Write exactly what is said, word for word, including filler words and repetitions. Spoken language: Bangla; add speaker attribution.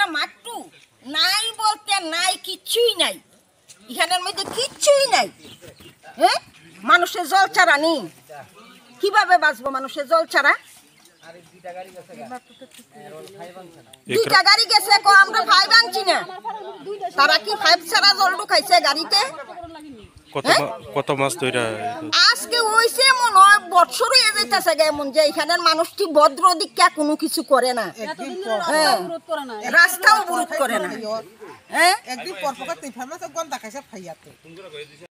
Speaker 1: মাট্টু নাই বলতে নাই, কিচ্ছুই নাই এখানের মধ্যে, কিচ্ছুই নাই। হ্যাঁ, মানুষের জল ছাড়া নেই, কিভাবে বাঁচবো মানুষের জল ছাড়া? দুইটা গাড়ি গেছে, আমরা ফাইভ আনছি না, তারা কি ফাইভ ছাড়া জল ঢুকাইছে গাড়িতে?
Speaker 2: কত মাস ধরে
Speaker 1: আজকে হইছে মনে হয় বছর হয়ে যাইতেছে এমন যে এখানের মানুষটি ভদ্র দিকটা কোনো কিছু করে না, রাস্তা অবরোধ করে না। হ্যাঁ, একদিন পর পর গন্ডা খাইছে ফাইয়াতে।